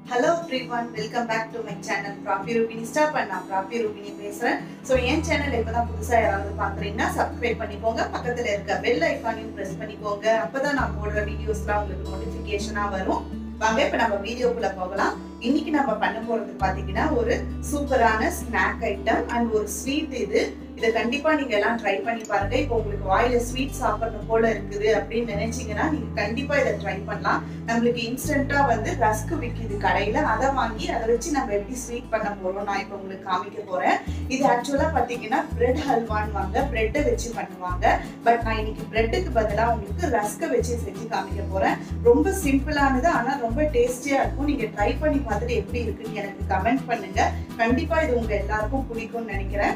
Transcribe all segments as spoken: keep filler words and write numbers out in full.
Hello everyone, welcome back to my channel Profi Rubini. Start பண்ணா Profi Rubini பேசுறேன். So என் channel இப்பதான் புதுசா யாராவது பார்க்கறீங்கன்னா சப்ஸ்கிரைப் பண்ணிக்கோங்க. பக்கத்துல இருக்க பெல் ஐகானையும் பிரஸ் பண்ணிக்கோங்க. அப்பதான் நான் போடுற வீடியோஸ்லாம் உங்களுக்கு நோட்டிஃபிகேஷனா வரும். வாங்க இப்ப நம்ம வீடியோக்குள்ள போகலாம். இன்னைக்கு நம்ம பண்ண போறது பாத்தீங்கன்னா ஒரு சூப்பரான ஸ்நாக் ஐட்டம் அண்ட் ஒரு ஸ்வீட் இது. இத கண்டிப்பா நீங்க எல்லாம் ட்ரை பண்ணி பாருங்க. இப்போ உங்களுக்கு வாயில ஸ்வீட் சாப்பிடணும் போல இருக்குது அப்படின்னு நினைச்சீங்கன்னா நீங்க கண்டிப்பா இதை ட்ரை பண்ணலாம். நம்மளுக்கு இன்ஸ்டன்ட்டா வந்து ரஸ்க் விற்கிது கடையில, அதை வாங்கி அதை வச்சு நம்ம எப்படி ஸ்வீட் பண்ண போறோம் நான் இப்போ உங்களுக்கு காமிக்க போறேன். இது ஆக்சுவலா பாத்தீங்கன்னா பிரெட் ஹல்வான்னு வாங்க, பிரெட்டை வச்சு பண்ணுவாங்க. பட் நான் இன்னைக்கு பிரெட்டுக்கு பதிலாக உங்களுக்கு ரஸ்கை வச்சு செஞ்சு காமிக்க போறேன். ரொம்ப சிம்பிளானது, ஆனா ரொம்ப டேஸ்டியா இருக்கும். நீங்க ட்ரை பண்ணி பார்த்துட்டு எப்படி இருக்குன்னு எனக்கு கமெண்ட் பண்ணுங்க. கண்டிப்பா இது உங்க எல்லாருக்கும் பிடிக்கும்னு நினைக்கிறேன்.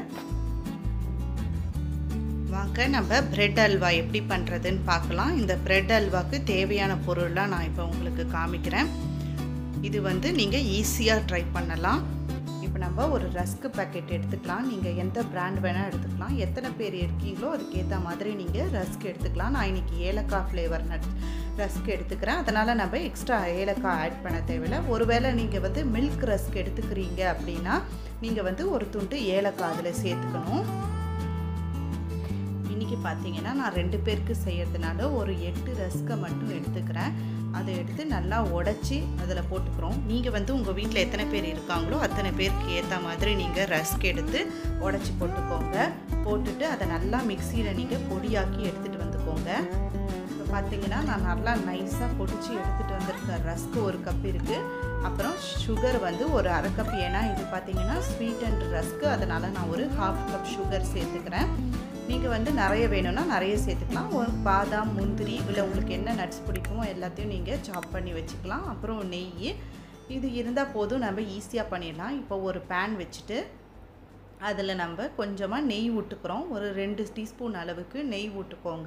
வாங்க நம்ம பிரெட் அல்வா எப்படி பண்ணுறதுன்னு பார்க்கலாம். இந்த பிரெட் அல்வாவுக்கு தேவையான பொருள்லாம் நான் இப்போ உங்களுக்கு காமிக்கிறேன். இது வந்து நீங்கள் ஈஸியாக ட்ரை பண்ணலாம். இப்போ நம்ம ஒரு ரஸ்க்கு பேக்கெட் எடுத்துக்கலாம். நீங்கள் எந்த பிராண்ட் வேணால் எடுத்துக்கலாம். எத்தனை பேர் இருக்கீங்களோ அதுக்கேற்ற மாதிரி நீங்கள் ரஸ்க் எடுத்துக்கலாம். நான் இன்றைக்கி ஏலக்காய் ஃப்ளேவர் நட் ரஸ்க் எடுத்துக்கிறேன். அதனால் நம்ம எக்ஸ்ட்ரா ஏலக்காய் ஆட் பண்ண தேவையில்லை. ஒருவேளை நீங்கள் வந்து மில்க் ரஸ்க் எடுத்துக்கிறீங்க அப்படின்னா நீங்கள் வந்து ஒரு துண்டு ஏலக்காய் அதில் சேர்த்துக்கணும். இன்றைக்கி பார்த்தீங்கன்னா நான் ரெண்டு பேருக்கு செய்கிறதுனால ஒரு எட்டு ரஸ்கை மட்டும் எடுத்துக்கிறேன். அதை எடுத்து நல்லா உடச்சி அதில் போட்டுக்கிறோம். நீங்கள் வந்து உங்கள் வீட்டில் எத்தனை பேர் இருக்காங்களோ அத்தனை பேருக்கு ஏற்ற மாதிரி நீங்கள் ரஸ்க் எடுத்து உடச்சி போட்டுக்கோங்க. போட்டுட்டு அதை நல்லா மிக்சியில் நீங்கள் பொடியாக்கி எடுத்துகிட்டு வந்துக்கோங்க. இப்போ பார்த்தீங்கன்னா நான் நல்லா நைஸாக பொடிச்சு எடுத்துகிட்டு வந்திருக்கேன். ரஸ்க்கு ஒரு கப் இருக்குது. அப்புறம் சுகர் வந்து ஒரு அரை கப். ஏன்னா இது பார்த்தீங்கன்னா ஸ்வீட் அண்ட் ரஸ்க்கு, அதனால் நான் ஒரு ஹாஃப் கப் சுகர் சேர்த்துக்கிறேன். நீங்கள் வந்து நிறைய வேணும்னா நிறைய சேர்த்துக்கலாம். ஒரு பாதாம், முந்திரி, இல்லை உங்களுக்கு என்ன நட்ஸ் பிடிக்குமோ எல்லாத்தையும் நீங்கள் சாப் பண்ணி வச்சுக்கலாம். அப்புறம் நெய், இது இருந்தால் போதும், நம்ம ஈஸியாக பண்ணிடலாம். இப்போ ஒரு பேன் வச்சுட்டு அதில் நம்ம கொஞ்சமாக நெய் விட்டுக்கிறோம். ஒரு ரெண்டு டீஸ்பூன் அளவுக்கு நெய் விட்டுக்கோங்க.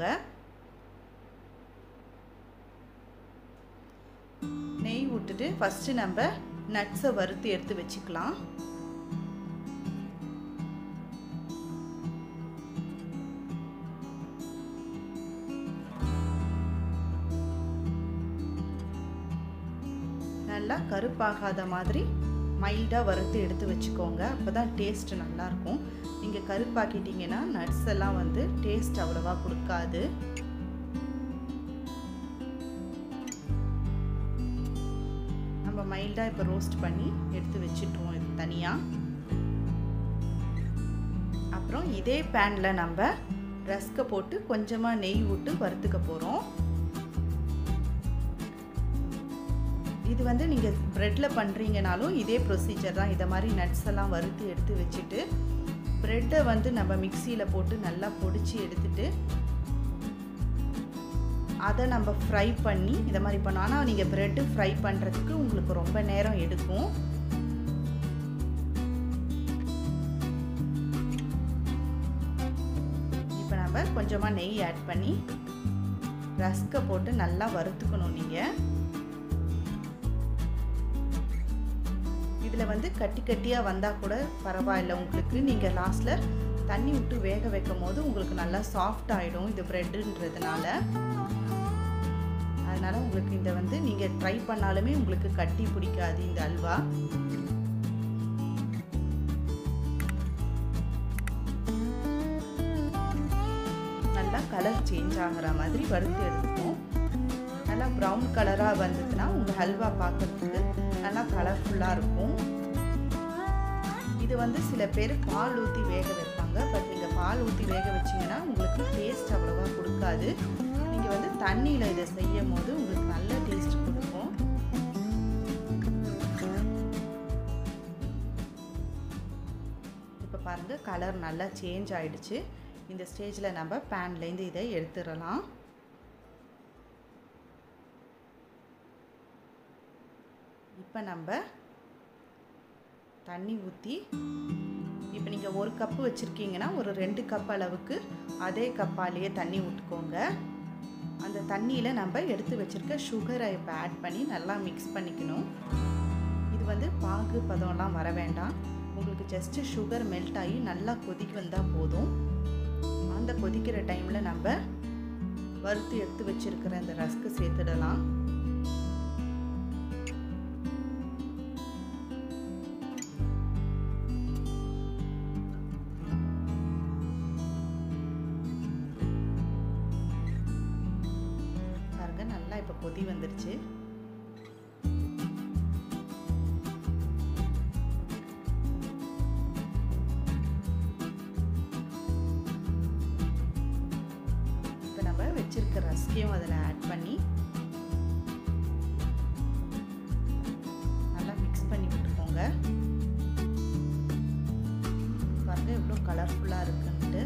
நெய் விட்டுட்டு ஃபஸ்ட்டு நம்ம நட்ஸை வறுத்து எடுத்து வச்சுக்கலாம். நல்லா கருப்பாகாத மாதிரி மைல்டாக வறுத்து எடுத்து வச்சுக்கோங்க. அப்போ தான் டேஸ்ட் நல்லாயிருக்கும். நீங்கள் கருப்பாக்கிட்டிங்கன்னா நட்ஸ் எல்லாம் வந்து டேஸ்ட் அவ்வளோவா கொடுக்காது. நம்ம மைல்டாக இப்போ ரோஸ்ட் பண்ணி எடுத்து வச்சுட்டோம் இது தனியாக. அப்புறம் இதே பேனில் நம்ம ரஸ்கை போட்டு கொஞ்சமாக நெய் விட்டு வறுத்துக்க போகிறோம். இது வந்து நீங்கள் ப்ரெட்டில் பண்ணுறீங்கனாலும் இதே ப்ரொசீஜர் தான். இதை மாதிரி நட்ஸ் எல்லாம் வறுத்து எடுத்து வச்சுட்டு ப்ரெட்டை வந்து நம்ம மிக்சியில் போட்டு நல்லா பொடிச்சு எடுத்துட்டு அதை நம்ம ஃப்ரை பண்ணி இதை மாதிரி பண்ணோம். ஆனால் நீங்கள் ப்ரெட்டு ஃப்ரை பண்ணுறதுக்கு உங்களுக்கு ரொம்ப நேரம் எடுக்கும். இப்போ நம்ம கொஞ்சமாக நெய் ஆட் பண்ணி ரஸ்கை போட்டு நல்லா வறுத்துக்கணும். நீங்கள் இதில் வந்து கட்டி கட்டியாக வந்தால் கூட பரவாயில்ல உங்களுக்கு. நீங்கள் லாஸ்ட்டில் தண்ணி விட்டு வேக வைக்கும் போது உங்களுக்கு நல்லா சாஃப்ட் ஆகிடும் இது ப்ரெட்டுன்றதுனால. அதனால் உங்களுக்கு இதை வந்து நீங்கள் ட்ரை பண்ணாலுமே உங்களுக்கு கட்டி பிடிக்காது இந்த அல்வா. நல்லா கலர் சேஞ்ச் ஆகிற மாதிரி வறுத்து எடுத்துப்போம். நல்லா ப்ரௌன் கலராக வந்ததுன்னா உங்கள் ஹல்வா பார்க்குறதுக்கு நல்லா கலர்ஃபுல்லாக இருக்கும். இது வந்து சில பேர் பால் ஊற்றி வேக வைப்பாங்க. பட் நீங்கள் பால் ஊற்றி வேக வச்சிங்கன்னா உங்களுக்கு டேஸ்ட் அவ்வளோவா கொடுக்காது. நீங்கள் வந்து தண்ணியில் இதை செய்யும் போது உங்களுக்கு நல்ல டேஸ்ட் கொடுக்கும். இப்போ பாருங்கள் கலர் நல்லா சேஞ்ச் ஆகிடுச்சு. இந்த ஸ்டேஜில் நம்ம பேன்லேருந்து இதை எடுத்துடலாம். இப்போ நம்ம தண்ணி ஊற்றி, இப்போ நீங்கள் ஒரு கப்பு வச்சுருக்கீங்கன்னா ஒரு ரெண்டு கப் அளவுக்கு அதே கப்பாலேயே தண்ணி விட்டுக்கோங்க. அந்த தண்ணியில் நம்ம எடுத்து வச்சுருக்க சுகரை இப்போ ஆட் பண்ணி நல்லா மிக்ஸ் பண்ணிக்கணும். இது வந்து பாகு பதம்லாம் வர வேண்டாம். உங்களுக்கு ஜஸ்ட்டு சுகர் மெல்ட் ஆகி நல்லா கொதிக்க வந்தால் போதும். அந்த கொதிக்கிற டைமில் நம்ம வறுத்து எடுத்து வச்சுருக்கிற இந்த ரஸ்க்கு சேர்த்துடலாம். இப்போ கொதி வந்துருச்சு. இப்போ நம்ம வச்சிருக்க ரஸ்கையும் அதில் ஆட் பண்ணி நல்லா மிக்ஸ் பண்ணி விட்டுக்கோங்க. பாருங்க எவ்வளோ கலர்ஃபுல்லாக இருக்குன்ட்டு.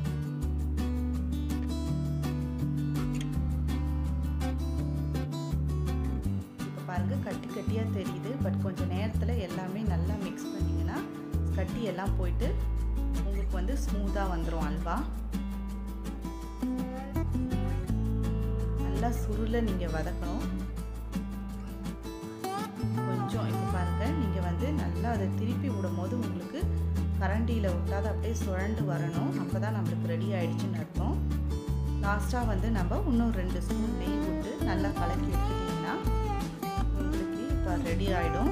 பாருங்க கட்டி கட்டியாக தெரியுது. பட் கொஞ்சம் நேரத்தில் எல்லாமே நல்லா மிக்ஸ் பண்ணிங்கன்னா கட்டி எல்லாம் போயிட்டு உங்களுக்கு வந்து ஸ்மூத்தாக வந்துடும் அல்வா. நல்லா சுருளை நீங்கள் வதக்கணும் கொஞ்சம். இப்போ பாருங்கள் நீங்கள் வந்து நல்லா அதை திருப்பி விடும் போது உங்களுக்கு கரண்டியில் விட்டாத அப்படியே சுழண்டு வரணும். அப்போ தான் நம்மளுக்கு ரெடி ஆகிடுச்சுன்னு அர்த்தம். லாஸ்ட்டாக வந்து நம்ம இன்னும் ரெண்டு ஸ்பூன் நெய் விட்டு நல்லா கலக்கி விட்டுட்டிங்கன்னா ரெடி ஆயிடும்.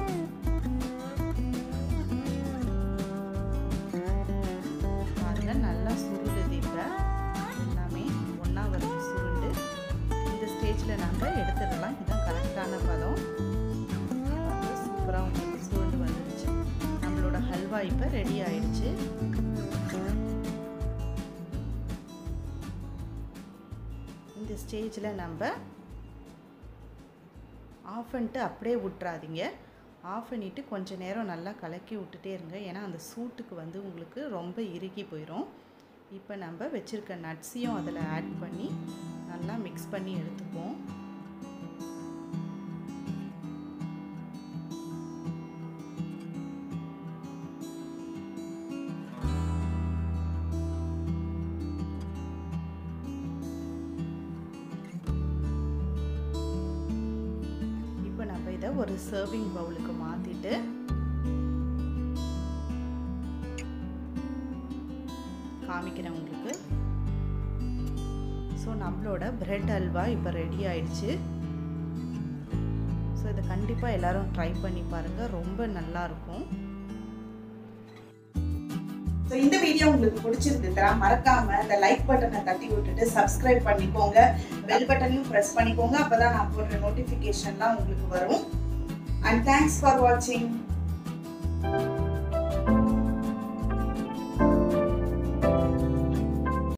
பாருங்க நல்லா சுருளுது. இப்போ எல்லாமே ஒன்றா வந்து சுருண்டு இந்த ஸ்டேஜில் நம்ம எடுத்துடலாம். இதுதான் கரெக்டான பதம். சூப்பராக உங்களுக்கு சுருண்டு வந்துடுச்சு. நம்மளோட ஹல்வா இப்போ ரெடி ஆயிடுச்சு. இந்த ஸ்டேஜில் நம்ம ஆஃப் பண்ணிட்டு அப்படியே விட்டுறாதீங்க. ஆஃப் பண்ணிவிட்டு கொஞ்சம் நேரம் நல்லா கலக்கி விட்டுட்டே இருங்க. ஏன்னா அந்த சூட்டுக்கு வந்து உங்களுக்கு ரொம்ப இறுகி போயிடும். இப்போ நம்ம வச்சுருக்க நட்ஸையும் அதில் ஆட் பண்ணி நல்லா மிக்ஸ் பண்ணி எடுத்துப்போம். இதை ஒரு சர்விங் பவுலுக்கு மாற்றிட்டு காமிக்கிறேன் உங்களுக்கு. ஸோ நம்மளோட பிரெட் அல்வா இப்போ ரெடி ஆயிடுச்சு. ஸோ இதை கண்டிப்பாக எல்லாரும் ட்ரை பண்ணி பாருங்கள். ரொம்ப நல்லாயிருக்கும். ஸோ இந்த வீடியோ உங்களுக்கு பிடிச்சிருந்துச்சுன்னா மறக்காம இந்த லைக் பட்டனை தட்டி விட்டுட்டு சப்ஸ்கிரைப் பண்ணிக்கோங்க. பெல் பட்டனையும் ப்ரெஸ் பண்ணிக்கோங்க. அப்பதான் நான் போடுற நோட்டிஃபிகேஷன்லாம் உங்களுக்கு வரும். அண்ட் தேங்க்ஸ் ஃபார் வாட்சிங்.